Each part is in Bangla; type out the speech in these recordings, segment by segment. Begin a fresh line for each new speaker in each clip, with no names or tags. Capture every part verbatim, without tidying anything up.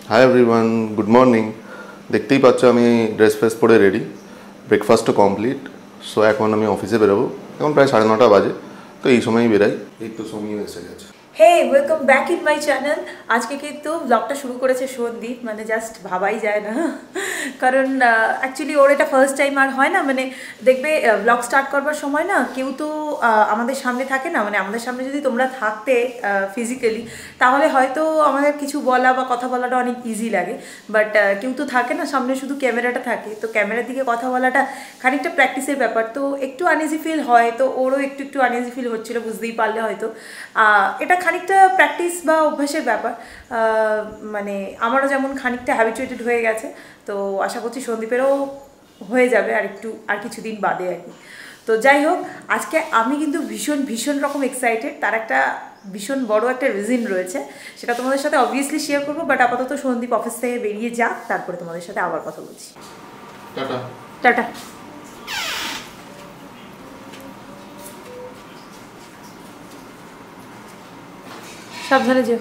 Hi everyone, good morning. দেখতেই পাচ্ছ আমি ড্রেস ফ্রেস পরে রেডি, ব্রেকফাস্টও কমপ্লিট। সো এখন আমি অফিসে বেরোবো। এখন প্রায় সাড়ে নটা বাজে, তো এই সময়ই বেরাই। এই তো সময় এসে গেছে।
Hey welcome back in my channel. আজকে কিন্তু ব্লগটা শুরু করেছে সন্দীপ, মানে জাস্ট ভাবাই যায় না, কারণ অ্যাকচুয়ালি ওর এটা ফার্স্ট টাইম আর হয় না, মানে দেখবে ব্লগ স্টার্ট করবার সময় না কেউ তো আমাদের সামনে থাকে না, মানে আমাদের সামনে যদি তোমরা থাকতে ফিজিক্যালি তাহলে হয়তো আমাদের কিছু বলা বা কথা বলাটা অনেক ইজি লাগে, বাট কেউ তো থাকে না সামনে, শুধু ক্যামেরাটা থাকে, তো ক্যামেরার দিকে কথা বলাটা খানিকটা প্র্যাকটিসের ব্যাপার, তো একটু আনইজি ফিল হয়, তো ওরও একটু একটু আনইজি ফিল হচ্ছিলো, বুঝতেই পারলে হয়তো। এটা খানিকটা প্র্যাকটিস বা অভ্যাসের ব্যাপার, মানে আমারও যেমন খানিকটা হ্যাবিচুয়েটেড হয়ে গেছে, তো আশা করছি সন্দীপেরও হয়ে যাবে আর একটু আর কিছুদিন বাদে আর কি। তো যাই হোক, আজকে আমি কিন্তু ভীষণ ভীষণ রকম এক্সাইটেড। তার একটা ভীষণ বড় একটা রিজন রয়েছে, সেটা তোমাদের সাথে অবভিয়াসলি শেয়ার করবো, বাট আপাতত সন্দীপ অফিস থেকে বেরিয়ে যাক, তারপরে তোমাদের সাথে আবার কথা বলছি।
টাটা
টাটা। সাবধানে যেও।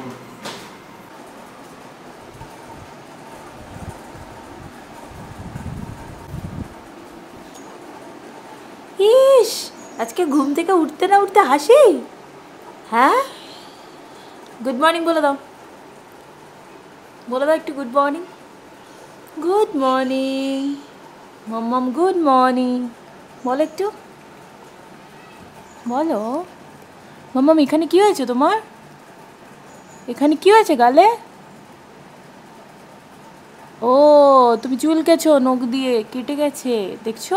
ইস, আজকে ঘুম থেকে উঠতে না উঠতে হাসি। হ্যাঁ, গুড মর্নিং বলে দাও, বলে দাও একটু গুড মর্নিং। গুড মর্নিং মাম্মাম, গুড মর্নিং বলো একটু, বলো মাম্মাম। এখানে কি হয়েছে তোমার? এখানে কি হয়েছে গালে? ও, তুমি চুলকেছো, নখ দিয়ে কেটে গেছে, দেখছো?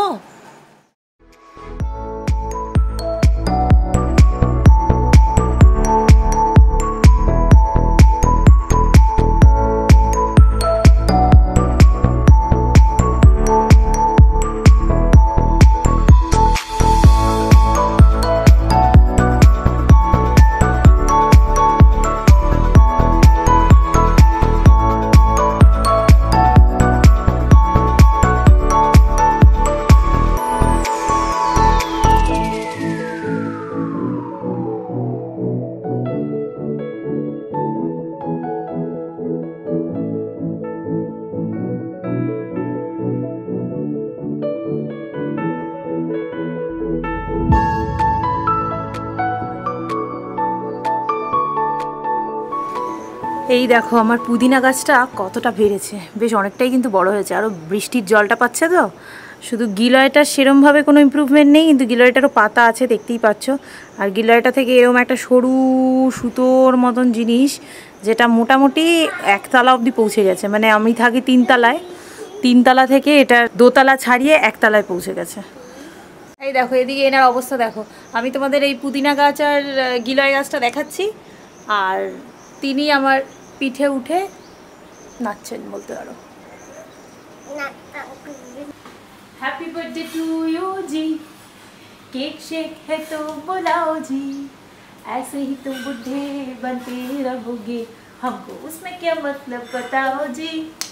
এই দেখো আমার পুদিনা গাছটা কতটা বেড়েছে, বেশ অনেকটাই কিন্তু বড় হয়েছে, আরও বৃষ্টির জলটা পাচ্ছে তো। শুধু গিলয়টার সেরমভাবে কোনো ইমপ্রুভমেন্ট নেই, কিন্তু গিলয়টারও পাতা আছে দেখতেই পাচ্ছ, আর গিলয়টা থেকে এরকম একটা সরু সুতোর মতন জিনিস, যেটা মোটামুটি একতলা অবধি পৌঁছে গেছে, মানে আমি থাকি তিনতলায়, তিনতলা থেকে এটা দোতলা ছাড়িয়ে একতলায় পৌঁছে গেছে। এই দেখো এদিকে এনার অবস্থা দেখো, আমি তোমাদের এই পুদিনা গাছ আর গিলয় গাছটা দেখাচ্ছি, আর তিনি আমার পিঠে উঠে নাচছেন বলতে পারো। Happy birthday to you ji, cake शेक है तो बुलाओ जी, ऐसे ही तुम बुढ़े बनते रहोगे, हमको उसमें क्या मतलब बताओ जी।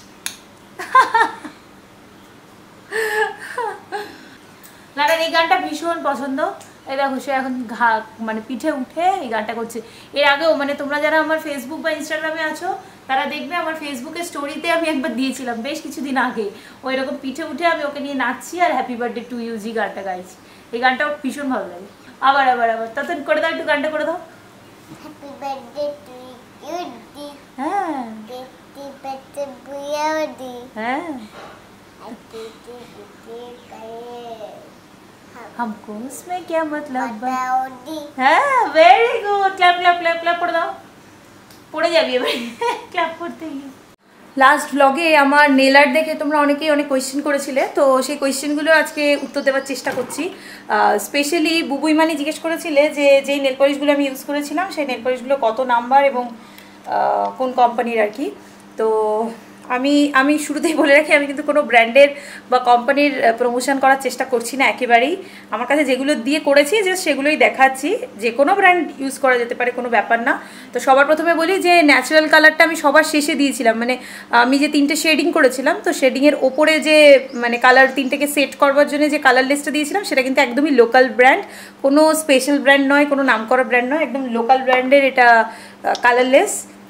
লালার এই গানটা ভীষণ পছন্দ। এই দেখো সে এখন ঘা মানে পিঠে উঠে এই গানটা করছে। এর আগেও মানে তোমরা যারা আমার ফেসবুক বা ইনস্টাগ্রামে আছো তারা দেখবে আমার ফেসবুকের স্টোরিতে আমি একবার দিয়েছিলাম বেশ কিছুদিন আগে, ওই রকম পিঠে উঠে আমি ওকে নিয়ে নাচছি আর happy birthday to you ji গানটা গাইছি। এই গানটা ভীষণ ভালো লাগে। আবার আবার আবার তখন করে দাও, একটু গানটা করে দাও।
Happy birthday to you ji,
হ্যাঁ
হ্যাপি বার্থডে বুয়া জি,
হ্যাঁ
হ্যাপি বার্থডে করে
हमको उसमें क्या मतलब
बताओ জি।
হ্যাঁ very good, clap clap clap clap করে দাও। পড়ে যাবি এবার ক্ল্যাপ করতে গিয়ে। লাস্ট ব্লগে আমার নেল আর্ট দেখে তোমরা অনেকেই অনেক কোয়েশ্চেন করেছিলে, তো সেই কোয়েশ্চেনগুলো আজকে উত্তর দেওয়ার চেষ্টা করছি। স্পেশালি বুবুইমানি জিজ্ঞেস করেছিলে যে যেই নেল পলিশগুলো আমি ইউজ করেছিলাম সেই নেল পলিশগুলো কত নাম্বার এবং কোন কোম্পানির আর কি। তো আমি আমি শুরুতেই বলে রাখি, আমি কিন্তু কোনো ব্র্যান্ডের বা কোম্পানির প্রমোশন করার চেষ্টা করছি না একেবারেই। আমার কাছে যেগুলো দিয়ে করেছি জাস্ট সেগুলোই দেখাচ্ছি, যে কোনো ব্র্যান্ড ইউজ করা যেতে পারে, কোনো ব্যাপার না। তো সবার প্রথমে বলি যে ন্যাচারাল কালারটা আমি সবার শেষে দিয়েছিলাম, মানে আমি যে তিনটে শেডিং করেছিলাম, তো শেডিংয়ের ওপরে যে মানে কালার তিনটেকে সেট করবার জন্য যে কালার লিস্টটা দিয়েছিলাম সেটা কিন্তু একদমই লোকাল ব্র্যান্ড, কোনো স্পেশাল ব্র্যান্ড নয়, কোনো নামকরা ব্র্যান্ড নয়, একদম লোকাল ব্র্যান্ডের এটা কালারলেস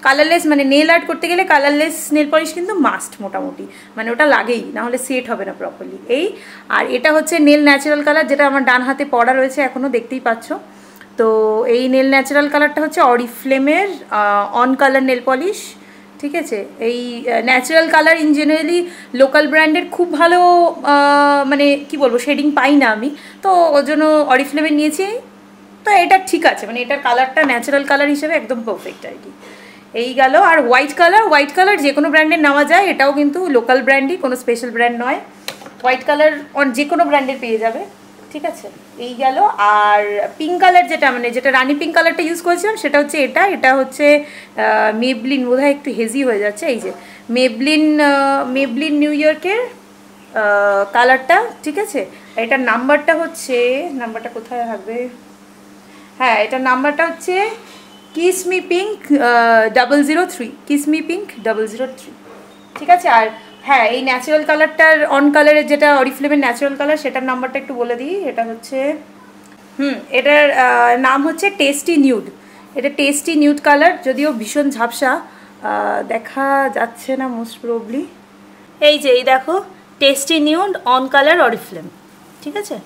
কালারলেস মানে নেল আর্ট করতে গেলে কালারলেস নেল পলিশ কিন্তু মাস্ট মোটামুটি, মানে ওটা লাগেই, না হলে সেট হবে না প্রপারলি। এই আর এটা হচ্ছে নেল ন্যাচারাল কালার, যেটা আমার ডান হাতে পড়া রয়েছে এখনও দেখতেই পাচ্ছ। তো এই নেল ন্যাচারাল কালারটা হচ্ছে অরিফ্লেমের অন কালার নেল পলিশ, ঠিক আছে। এই natural colour in generally local ব্র্যান্ডের খুব ভালো মানে কি বলবো শেডিং পাই না আমি, তো ওর জন্য অরিফ্লেমের নিয়েছি। তো এটা ঠিক আছে, মানে এটার কালারটা ন্যাচারাল কালার হিসেবে একদম পারফেক্ট আর কি। এই গেল। আর হোয়াইট কালার, হোয়াইট কালার যে কোনো ব্র্যান্ডের নেওয়া যায়, এটাও কিন্তু লোকাল ব্র্যান্ডই, কোনো স্পেশাল ব্র্যান্ড নয়। হোয়াইট কালার যে কোনো ব্র্যান্ডের পেয়ে যাবে, ঠিক আছে। এই গেল। আর পিঙ্ক কালার যেটা মানে যেটা রানি পিঙ্ক কালারটা ইউজ করেছিলাম সেটা হচ্ছে এটা এটা হচ্ছে মেবলিন, বোধহয় একটু হেজি হয়ে যাচ্ছে, এই যে মেবলিন মেবলিন নিউ ইয়র্কের কালারটা, ঠিক আছে। এটার নাম্বারটা হচ্ছে, নাম্বারটা কোথায় হবে, হ্যাঁ এটার নাম্বারটা হচ্ছে kiss me pink double zero three, kiss me pink double zero three, ঠিক আছে। আর হ্যাঁ এই ন্যাচারাল কালারটার অন কালারের যেটা অরিফ্লেমের ন্যাচারাল কালার, সেটার নাম্বারটা একটু বলে দিই। এটা হচ্ছে হুম এটার নাম হচ্ছে টেস্টি নিউড। এটা টেস্টি নিউড কালার, যদিও ভীষণ ঝাপসা দেখা যাচ্ছে না মোস্ট প্রবলি। এই যে এই দেখো tasty nude on colour Oriflame, ঠিক আছে।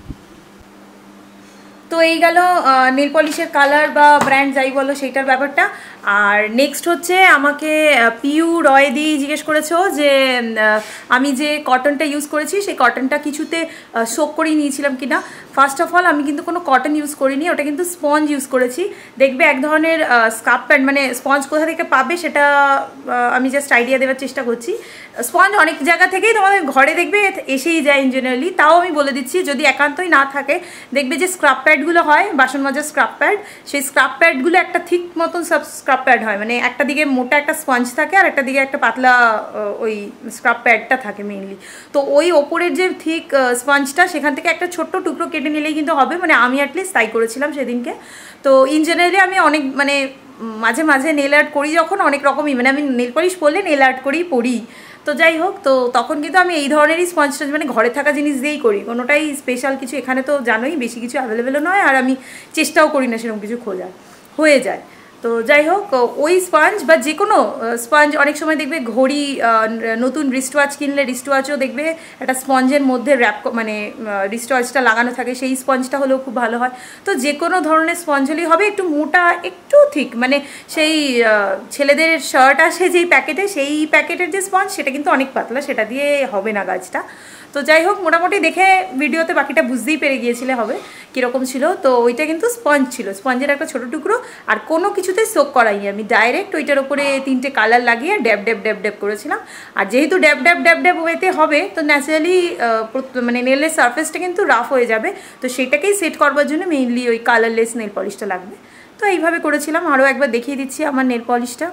তো এই গেল নেল পলিশের কালার বা ব্র্যান্ড যাই বলো সেইটার ব্যাপারটা। আর নেক্সট হচ্ছে আমাকে পিউ রয় দি জিজ্ঞেস করেছো যে আমি যে কটনটা ইউজ করেছি সেই কটনটা কিছুতে সোক করে নিয়েছিলাম কিনা। ফার্স্ট অফ অল আমি কিন্তু কোনো কটন ইউজ করিনি, ওটা কিন্তু স্পঞ্জ ইউজ করেছি। দেখবে এক ধরনের স্কার্প প্যান্ট, মানে স্পঞ্জ কোথা থেকে পাবে সেটা আমি জাস্ট আইডিয়া দেওয়ার চেষ্টা করছি। স্পঞ্জ অনেক জায়গা থেকেই তোমাদের ঘরে দেখবে এসেই যায় ইন জেনারেলি, তাও আমি বলে দিচ্ছি যদি একান্তই না থাকে দেখবে যে স্ক্রাব প্যাডগুলো হয় বাসন মাজার স্ক্রাব প্যাড, সেই স্ক্রাব প্যাডগুলো একটা ঠিক মতন সব স্ক্রাব প্যাড হয়, মানে একটা দিকে মোটা একটা স্পঞ্জ থাকে আর একটা দিকে একটা পাতলা ওই স্ক্রাব প্যাডটা থাকে মেইনলি। তো ওই ওপরের যে থিক স্পঞ্জটা সেখান থেকে একটা ছোট্ট টুকরো কেটে নিলেই কিন্তু হবে, মানে আমি অ্যাটলিস্ট তাই করেছিলাম সেদিনকে। তো ইন জেনারেলি আমি অনেক মানে মাঝে মাঝে নেল আর্ট করি যখন অনেক রকমই, মানে আমি নেল পলিশ পরলে নেল আর্ট করেই পড়ি। তো যাই হোক, তো তখন কিন্তু আমি এই ধরনেরই স্পঞ্জটা মানে ঘরে থাকা জিনিস দিয়েই করি, কোনোটাই স্পেশাল কিছু এখানে তো জানোই বেশি কিছু অ্যাভেলেবেলও নয়, আর আমি চেষ্টাও করি না সেরকম কিছু খোঁজার, হয়ে যায়। তো যাই হোক ওই স্পঞ্জ বা যে কোনো স্পঞ্জ, অনেক সময় দেখবে ঘড়ি নতুন রিস্ট ওয়াচ কিনলে রিস্ট ওয়াচও দেখবে একটা স্পঞ্জের মধ্যে র্যাপ মানে রিস্ট ওয়াচটা লাগানো থাকে, সেই স্পঞ্জটা হলেও খুব ভালো হয়। তো যে কোনো ধরনের স্পঞ্জ হলেই হবে, একটু মোটা একটু থিক, মানে সেই ছেলেদের শার্ট আসে যেই প্যাকেটে সেই প্যাকেটের যে স্পঞ্জ সেটা কিন্তু অনেক পাতলা, সেটা দিয়ে হবে না কাজটা। তো যাই হোক মোটামুটি দেখে ভিডিওতে বাকিটা বুঝতেই পেরে গিয়েছিলে হবে কীরকম ছিল। তো ওইটা কিন্তু স্পঞ্জ ছিল, স্পঞ্জের একটা ছোটো টুকরো, আর কোনো কিছুতে সোক করাইনি আমি, ডাইরেক্ট ওইটার ওপরে তিনটে কালার লাগিয়ে ড্যাব ড্যাব ড্যাব ড্যাব করেছিলাম। আর যেহেতু ড্যাব ড্যাব ড্যাব ড্যাব ওয়েতে হবে তো ন্যাচারালি মানে নেলের সারফেসটা কিন্তু রাফ হয়ে যাবে, তো সেটাকেই সেট করবার জন্য মেইনলি ওই কালারলেস নেল পলিশটা লাগবে। তো এইভাবে করেছিলাম। আরও একবার দেখিয়ে দিচ্ছি আমার নেল পলিশটা,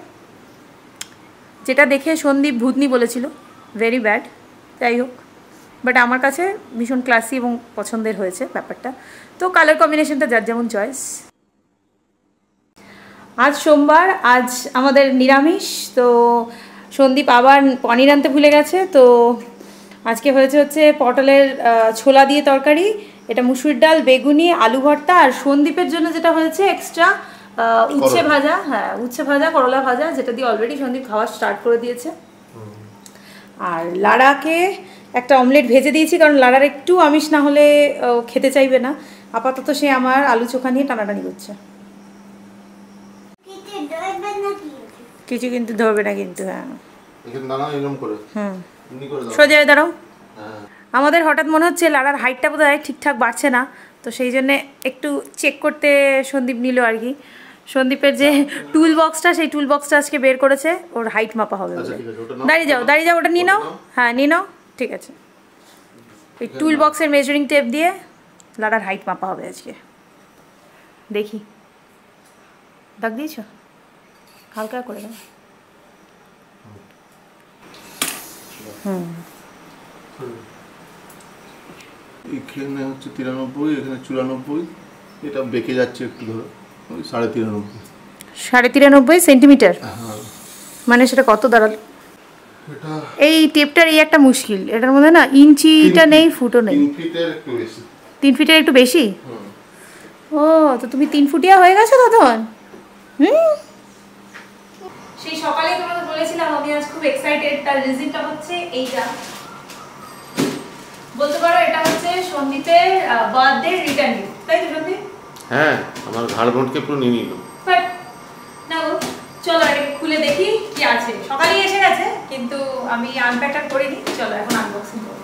যেটা দেখে সন্দীপ ভূতনি বলেছিল ভেরি ব্যাড, যাই হোক বাট আমার কাছে ভীষণ ক্লাসি এবং পছন্দের হয়েছে ব্যাপারটা। তো কালার কম্বিনেশনটা যার যেমন চয়েস। আজ সোমবার, আজ আমাদের নিরামিষ। তো সন্দীপ আবার পনির আনতে ভুলে গেছে, তো আজকে হয়েছে হচ্ছে পটলের ছোলা দিয়ে তরকারি, এটা মুসুর ডাল, বেগুনি, আলু ভর্তা, আর সন্দীপের জন্য যেটা হয়েছে এক্সট্রা উচ্ছে ভাজা, হ্যাঁ উচ্ছে ভাজা, করলা ভাজা, যেটা দিয়ে অলরেডি সন্দীপ খাওয়া স্টার্ট করে দিয়েছে। আর লাড়াকে একটা অমলেট ভেজে দিয়েছি, কারণ লাড়ার একটু আমিষ না হলে খেতে চাইবে না। আপাতত সে আমার আলু চোখা নিয়ে টানাটানি করছে। কিছু কিন্তু ধরবে না কিন্তু, হ্যাঁ হুম সোজা দাঁড়াও। আমাদের হঠাৎ মনে হচ্ছে লাড়ার হাইটটা বোধহয় ঠিকঠাক বাড়ছে না, তো সেই জন্যে একটু চেক করতে সন্দীপ নিল আর কি। সন্দীপের যে টুল বক্সটা সেই টুল বক্সটা আজকে বের করেছে, ওর হাইট মাপা হবে বলে। দাঁড়িয়ে যাও দাঁড়িয়ে যাও, ওটা নিয়ে নাও, হ্যাঁ নিয়ে নাও, ঠিক আছে। এই টুল বক্সের মেজারিং টেপ দিয়ে লাড়ার হাইট মাপা হবে আজকে। দেখি দাগ দিয়েছ, হালকা করে দাও। হুম
এখানে হচ্ছে তিরানব্বই, এখানে চুরানব্বই, এটা বেঁকে যাচ্ছে একটু, ধরো ওই সাড়ে তিরানব্বই
সাড়ে তিরানব্বই সেন্টিমিটার, মানে সেটা কত দাঁড়ালো? এই টেপটার এই একটা মুশকিল, এটার মধ্যে না ইঞ্চিটা নেই, ফুটও নেই, তিন ফিটের একটু বেশি। ও তো তুমি তিন ফুটিয়া হয়ে গেছো তখন। হুম সেই সকালে তোমাদের বলেছিলাম আমি আজ খুব এক্সাইটেড, তার রিজনটা হচ্ছে এইটা, বলতে পারো এটা হচ্ছে সন্দীপের বার্থডে রিটার্ন গিফট, তাই তো সন্দীপ?
হ্যাঁ, আমার ঘাড় ভোটকে পুরো নিয়ে নিল।
বাট না গো, চলো এটা খুলে দেখি কি আছে। সকালেই এসে গেছে কিন্তু আমি আনপ্যাকটা করিনি, চলো এখন আনবক্সিং করব।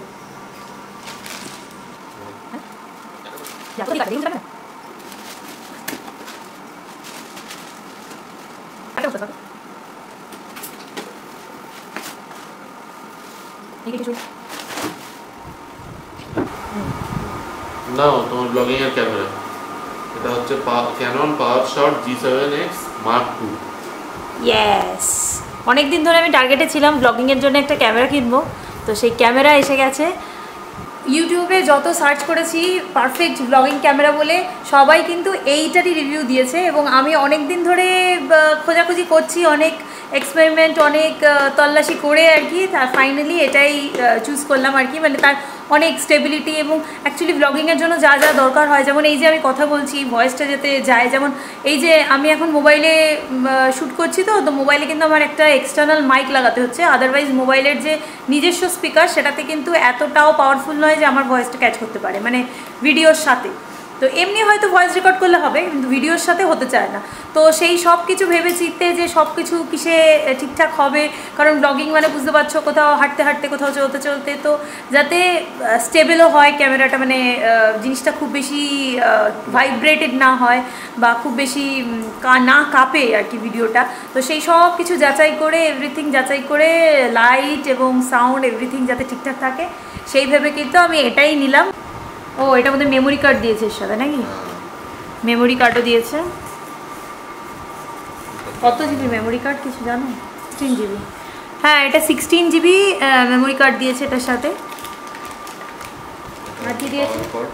নাও তোমার ব্লগিং এর ক্যামেরা, এটা হচ্ছে Canon PowerShot G seven X mark two.
Yes, অনেকদিন ধরে আমি টার্গেটে ছিলাম ব্লগিংয়ের জন্য একটা ক্যামেরা কিনবো, তো সেই ক্যামেরা এসে গেছে। ইউটিউবে যত সার্চ করেছি পারফেক্ট ব্লগিং ক্যামেরা বলে সবাই কিন্তু এইটারই রিভিউ দিয়েছে, এবং আমি অনেক দিন ধরে খোঁজাখুঁজি করছি, অনেক এক্সপেরিমেন্ট, অনেক তল্লাশি করে আর কি ফাইনালি এটাই চুজ করলাম আর কি। মানে তার অনেক স্টেবিলিটি এবং অ্যাকচুয়ালি ব্লগিংয়ের জন্য যা যা দরকার হয়, যেমন এই যে আমি কথা বলছি ভয়েসটা যাতে যায়, যেমন এই যে আমি এখন মোবাইলে শ্যুট করছি, তো তো মোবাইলে কিন্তু আমার একটা এক্সটার্নাল মাইক লাগাতে হচ্ছে, আদারওয়াইজ মোবাইলের যে নিজস্ব স্পিকার সেটাতে কিন্তু এতটাও পাওয়ারফুল নয় যে আমার ভয়েসটা ক্যাচ করতে পারে, মানে ভিডিওর সাথে। তো এমনি হয়তো ভয়েস রেকর্ড করলে হবে কিন্তু ভিডিওর সাথে হতে চায় না। তো সেই সব কিছু ভেবে চিন্তে যে সব কিছু কিসে ঠিকঠাক হবে, কারণ ব্লগিং মানে বুঝতে পারছো কোথাও হাঁটতে হাঁটতে কোথাও চলতে চলতে, তো যাতে স্টেবলও হয় ক্যামেরাটা, মানে জিনিসটা খুব বেশি ভাইব্রেটেড না হয় বা খুব বেশি না কাঁপে আর কি ভিডিওটা। তো সেই সব কিছু যাচাই করে এভরিথিং যাচাই করে লাইট এবং সাউন্ড এভরিথিং যাতে ঠিকঠাক থাকে সেই ভেবে কিন্তু আমি এটাই নিলাম। ও এটার মধ্যে মেমোরি কার্ড দিয়েছে এর সাথে নাকি? মেমোরি কার্ডও দিয়েছে। কত জিবি মেমোরি কার্ড কিছু জানো? Sixteen GB. হ্যাঁ, এটা সিক্সটিন জিবি মেমোরি কার্ড দিয়েছে এটার সাথে। আর কি দিয়েছে?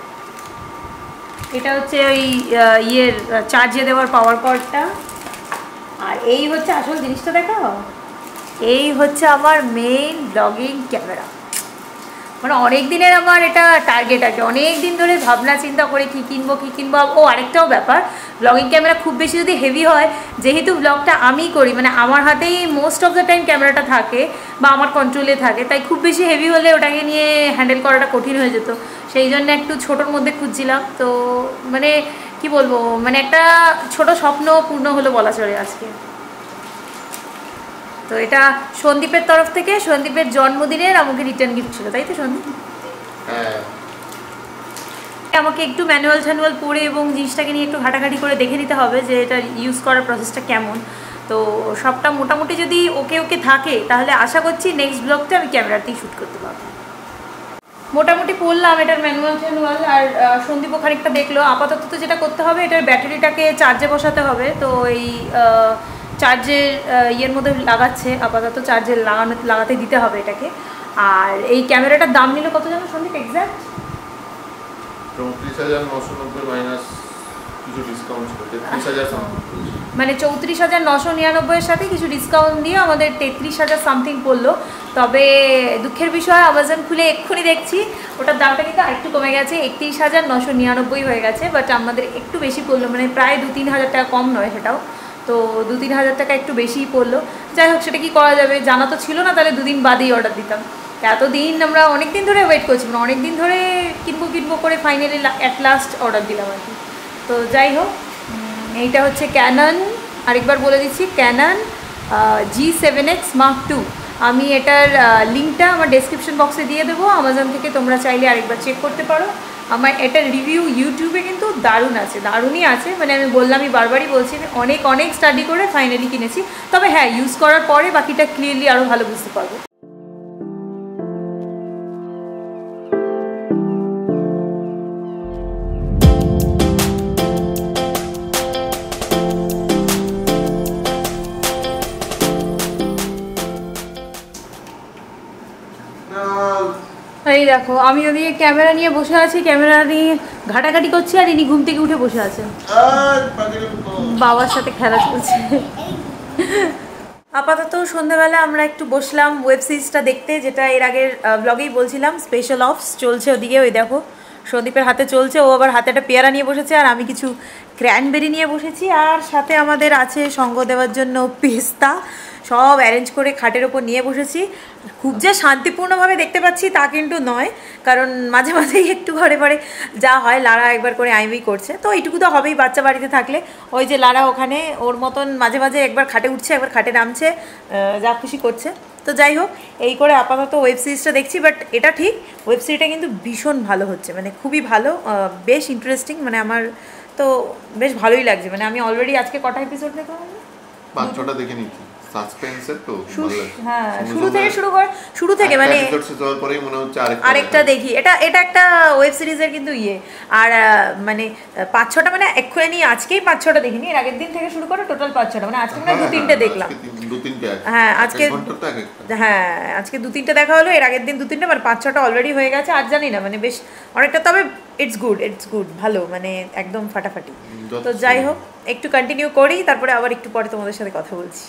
এটা হচ্ছে ওই ইয়ের চার্জে দেওয়ার পাওয়ার কর্ডটা। আর এই হচ্ছে আসল জিনিসটা, দেখাও, এই হচ্ছে আমার মেইন ব্লগিং ক্যামেরা। মানে অনেক দিনের আমার এটা টার্গেট আছে, অনেক দিন ধরে ভাবনা চিন্তা করে কী কিনবো কী কিনবো। ও আরেকটাও ব্যাপার, ব্লগিং ক্যামেরা খুব বেশি যদি হেভি হয়, যেহেতু ব্লগটা আমি করি, মানে আমার হাতেই মোস্ট অফ দ্য টাইম ক্যামেরাটা থাকে বা আমার কন্ট্রোলে থাকে, তাই খুব বেশি হেভি হলে ওটাকে নিয়ে হ্যান্ডেল করাটা কঠিন হয়ে যেত। সেই জন্য একটু ছোটোর মধ্যে খুঁজছিলাম। তো মানে কি বলবো, মানে একটা ছোট স্বপ্ন পূর্ণ হলো বলা চলে আজকে। তো এটা সন্দীপের তরফ থেকে, সন্দীপের জন্মদিনের আমাকে রিটার্ন গিফট ছিল, তাই তো সন্দীপ?
হ্যাঁ,
আমাকে একটু ম্যানুয়াল ট্যানুয়াল পড়ে এবং জিনিসটাকে নিয়ে একটু ঘাটাঘাটি করে দেখে নিতে হবে যে এটা ইউজ করার প্রসেসটা কেমন। তো সবটা মোটামুটি যদি ওকে ওকে থাকে তাহলে আশা করছি নেক্সট ব্লগটা আমি ক্যামেরাতেই শ্যুট করতে পারবো। মোটামুটি পড়লাম এটার ম্যানুয়াল ট্যানুয়াল, আর সন্দীপও খানিকটা দেখলো। আপাতত তো যেটা করতে হবে, এটার ব্যাটারিটাকে চার্জে বসাতে হবে। তো এই চার্জের ইয়ের মধ্যে লাগাচ্ছে, আপাতত চার্জে লাগানো লাগাতে দিতে হবে এটাকে। আর এই ক্যামেরাটার দাম নিল কত জানো সন্দীপ এক্স্যাক্ট?
চৌত্রিশ হাজার নশো নব্বই মাইনাস কিছু ডিসকাউন্ট ছিল, তেত্রিশ হাজার
মানে চৌত্রিশ হাজার নশো নিরানব্বইয়ের সাথে কিছু ডিসকাউন্ট দিয়ে আমাদের তেত্রিশ হাজার সামথিং পড়লো। তবে দুঃখের বিষয়, আমাজন খুলে এক্ষুনি দেখছি ওটার দামটা কিন্তু আরেকটু কমে গেছে, একত্রিশ হাজার নশো নিরানব্বই হয়ে গেছে। বাট আমাদের একটু বেশি পড়লো, মানে প্রায় দু তিন হাজার টাকা কম নয় সেটাও, তো দু তিন হাজার টাকা একটু বেশিই পড়লো। যাই হোক, সেটা কি করা যাবে, জানা তো ছিল না, তাহলে দুদিন বাদেই অর্ডার দিতাম। এতদিন আমরা অনেক দিন ধরে ওয়েট করছি, মানে অনেক দিন ধরে কিনবো কিনবো করে ফাইনালি অ্যাট লাস্ট অর্ডার দিলাম আর কি। তো যাই হোক, এইটা হচ্ছে ক্যানন, আরেকবার বলে দিচ্ছি, Canon G seven X mark two. আমি এটার লিঙ্কটা আমার ডেসক্রিপশন বক্সে দিয়ে দেবো, আমাজন থেকে তোমরা চাইলে আরেকবার চেক করতে পারো। আমার এটার রিভিউ ইউটিউবে কিন্তু দারুণ আছে, দারুণই আছে। মানে আমি বললামই, বারবারই বলছি, আমি অনেক অনেক স্টাডি করে ফাইনালি কিনেছি। তবে হ্যাঁ, ইউজ করার পরে বাকিটা ক্লিয়ারলি আরও ভালো বুঝতে পারবো। এই দেখো, আমি ওদিকে ক্যামেরা নিয়ে বসে আছি, ক্যামেরা নিয়ে ঘাটাঘাটি করছি, আর ইনি ঘুম থেকে উঠে বসে আছেন, বাবার সাথে খেলা চলছে। আপাতত সন্ধ্যাবেলা আমরা একটু বসলাম ওয়েব সিরিজটা দেখতে, যেটা এর আগের ব্লগেই বলছিলাম, স্পেশাল অপস চলছে ওদিকে। ওই দেখো সন্দীপের হাতে চলছে, ও আবার হাতে একটা পেয়ারা নিয়ে বসেছে, আর আমি কিছু ক্র্যানবেরি নিয়ে বসেছি, আর সাথে আমাদের আছে সঙ্গ দেওয়ার জন্য পেস্তা। সব অ্যারেঞ্জ করে খাটের ওপর নিয়ে বসেছি। খুব যে শান্তিপূর্ণভাবে দেখতে পাচ্ছি তা কিন্তু নয়, কারণ মাঝে মাঝেই একটু ঘরে ঘরে যা হয়, লারা একবার করে আইমি করছে, তো এইটুকু তো হবেই বাচ্চা বাড়িতে থাকলে। ওই যে লারা ওখানে ওর মতন মাঝে মাঝে একবার খাটে উঠছে, একবার খাটে নামছে, যা খুশি করছে। তো যাই হোক, এই করে আপাতত ওয়েব সিরিজটা দেখছি। বাট এটা ঠিক, ওয়েব সিরিজটা কিন্তু ভীষণ ভালো হচ্ছে, মানে খুবই ভালো, বেশ ইন্টারেস্টিং, মানে আমার তো বেশ ভালোই লাগছে। মানে আমি অলরেডি আজকে কটা এপিসোড দেখলাম,
পাঁচ ছটা দেখে নিয়েছি। সাসপেন্সের তো ভালো লাগে।
হ্যাঁ, শুরু থেকে শুরু করে শুরু থেকে মানে
এপিসোড শেষ হওয়ার পরেই মনে হচ্ছে আরেকটা
আরেকটা দেখি। এটা এটা একটা ওয়েব সিরিজের কিন্তু ইয়ে, আর মানে পাঁচ ছটা মানে এক্ষুনি আজকেই পাঁচ ছটা দেখিনি, এর আগের দিন থেকে শুরু করে টোটাল পাঁচ ছটা, মানে আজকে মানে দু তিনটে দেখলাম।
দু তিনটে
হ্যাঁ আজকে হ্যাঁ আজকে দু তিনটে দেখা হলো, এর আগের দিন দু তিনটে, মানে পাঁচ ছটা অলরেডি হয়ে গেছে। আর জানি না মানে বেশ অনেকটা, তবে ইটস গুড, ইটস গুড, ভালো, মানে একদম ফাটাফাটি। তো যাই হোক, একটু কন্টিনিউ করি, তারপরে আবার একটু পরে তোমাদের সাথে কথা বলছি।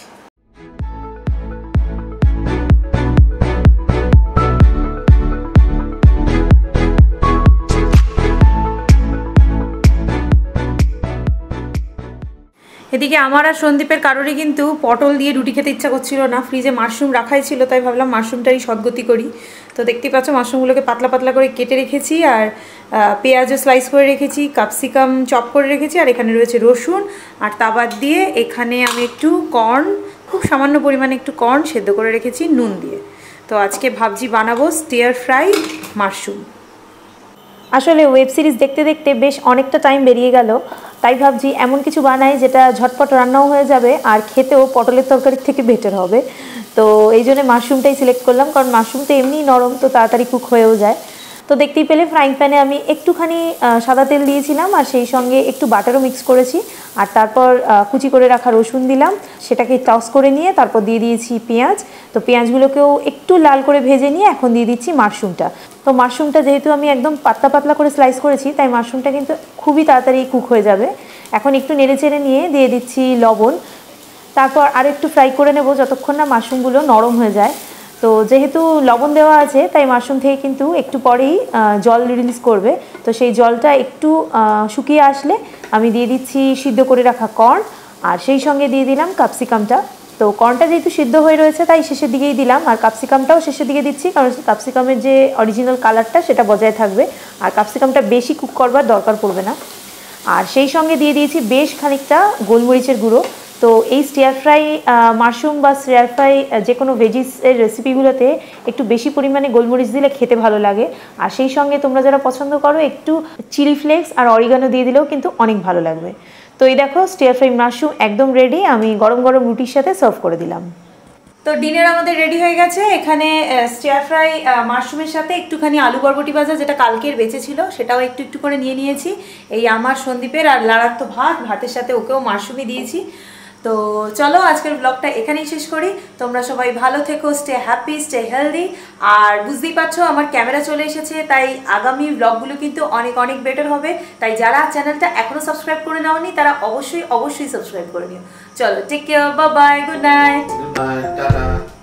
এদিকে আমার আর সন্দীপের কারোরই কিন্তু পটল দিয়ে রুটি খেতে ইচ্ছা করছিল না। ফ্রিজে মাশরুম রাখাই ছিল, তাই ভাবলাম মাশরুমটারই সদ্গতি করি। তো দেখতেই পাচ্ছ মাশরুমগুলোকে পাতলা পাতলা করে কেটে রেখেছি, আর পেঁয়াজও স্লাইস করে রেখেছি, ক্যাপসিকাম চপ করে রেখেছি, আর এখানে রয়েছে রসুন। আর তা বাদ দিয়ে এখানে আমি একটু কর্ন, খুব সামান্য পরিমাণে একটু কর্ন সেদ্ধ করে রেখেছি নুন দিয়ে। তো আজকে ভাবছি বানাবো স্টিয়ার ফ্রাই মাশরুম। আসলে ওয়েব সিরিজ দেখতে দেখতে বেশ অনেকটা টাইম বেরিয়ে গেল, তাই ভাবছি এমন কিছু বানাই যেটা ঝটপট রান্নাও হয়ে যাবে আর খেতেও পটলের তরকারির থেকে বেটার হবে। তো এই জন্য মাশরুমটাই সিলেক্ট করলাম, কারণ মাশরুম তো এমনি নরম, তো তাড়াতাড়ি কুক হয়েও যায়। তো দেখতেই পেলে ফ্রাইং প্যানে আমি একটুখানি সাদা তেল দিয়েছিলাম, আর সেই সঙ্গে একটু বাটারও মিক্স করেছি, আর তারপর কুচি করে রাখা রসুন দিলাম, সেটাকে টস করে নিয়ে তারপর দিয়ে দিয়েছি পেঁয়াজ। তো পেঁয়াজগুলোকেও একটু লাল করে ভেজে নিয়ে এখন দিয়ে দিচ্ছি মাশরুমটা। তো মাশরুমটা যেহেতু আমি একদম পাতলা পাতলা করে স্লাইস করেছি, তাই মাশরুমটা কিন্তু খুবই তাড়াতাড়ি কুক হয়ে যাবে। এখন একটু নেড়ে চেড়ে নিয়ে দিয়ে দিচ্ছি লবণ, তারপর আর একটু ফ্রাই করে নেব যতক্ষণ না মাশরুমগুলো নরম হয়ে যায়। তো যেহেতু লবণ দেওয়া আছে, তাই মাশরুম থেকে কিন্তু একটু পরেই জল রিলিজ করবে। তো সেই জলটা একটু শুকিয়ে আসলে আমি দিয়ে দিচ্ছি সিদ্ধ করে রাখা কর্ন, আর সেই সঙ্গে দিয়ে দিলাম ক্যাপসিকামটা। তো কর্নটা যেহেতু সিদ্ধ হয়ে রয়েছে তাই শেষের দিকেই দিলাম, আর ক্যাপসিকামটাও শেষের দিকে দিচ্ছি, কারণ ক্যাপসিকামের যে অরিজিনাল কালারটা সেটা বজায় থাকবে, আর ক্যাপসিকামটা বেশি কুক করবার দরকার পড়বে না। আর সেই সঙ্গে দিয়ে দিয়েছি বেশ খানিকটা গোলমরিচের গুঁড়ো। তো এই স্টিয়ার ফ্রাই মাশরুম বা স্টিয়ার ফ্রাই যে কোনো ভেজিসের রেসিপিগুলোতে একটু বেশি পরিমাণে গোলমরিচ দিলে খেতে ভালো লাগে। আর সেই সঙ্গে তোমরা যারা পছন্দ করো একটু চিলি ফ্লেক্স আর অরিগানো দিয়ে দিলেও কিন্তু অনেক ভালো লাগবে। তো এই দেখো স্টিয়ার ফ্রাই মাশরুম একদম রেডি, আমি গরম গরম রুটির সাথে সার্ভ করে দিলাম। তো ডিনার আমাদের রেডি হয়ে গেছে। এখানে স্টিয়ার ফ্রাই মাশরুমের সাথে একটুখানি আলু বরবটি ভাজা, যেটা কালকের বেঁচে ছিল, সেটাও একটু একটু করে নিয়ে নিয়েছি। এই আমার সন্দীপের আর লাড়ার তো ভাত, ভাতের সাথে ওকেও মাশরুমই দিয়েছি। তো চলো আজকের ব্লগটা এখানেই শেষ করি। তোমরা সবাই ভালো থেকো, স্টে হ্যাপি, স্টে হেলদি। আর বুঝতেই পারছো আমার ক্যামেরা চলে এসেছে, তাই আগামী ব্লগগুলো কিন্তু অনেক অনেক বেটার হবে। তাই যারা চ্যানেলটা এখনো সাবস্ক্রাইব করে নাওনি তারা অবশ্যই অবশ্যই সাবস্ক্রাইব করে নিও। চলো, take care, bye bye, good night.
Good night, tata.